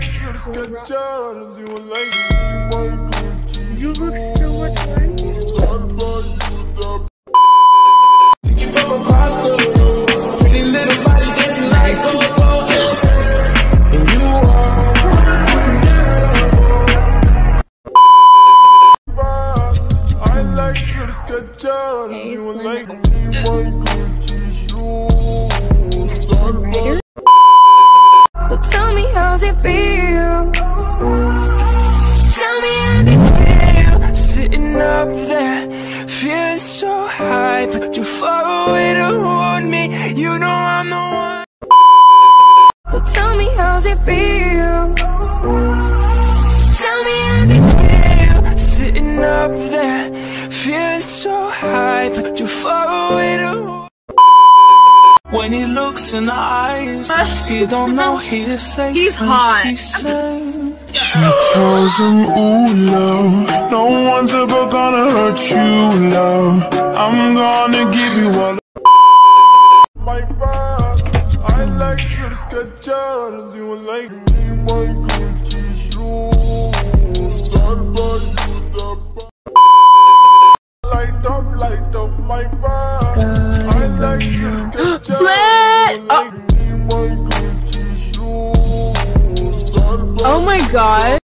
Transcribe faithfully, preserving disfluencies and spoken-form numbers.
you look so much fun. Pretty little body dancing like go-go. And you are. I like your sketcher. You like my Gucci shoes. So tell me, how's it feel? Tell me how's it feel? Sitting up there, feeling so high, but you're far away to hold me. You know I'm the one. So tell me, how's it feel? Tell me how's it feel? Sitting up there, feeling so high, but you're far away to hold me. When he looks in the eyes, he don't know he's safe. He's hot. She tells him, ooh, love, no one's ever gonna hurt you, love. I'm gonna give you all my bad. I like your sketchers. You like me, my Gucci shoes. I'll buy you the light up, light up my bad. I like your sketchers. You like me, my Gucci shoes. Oh my god.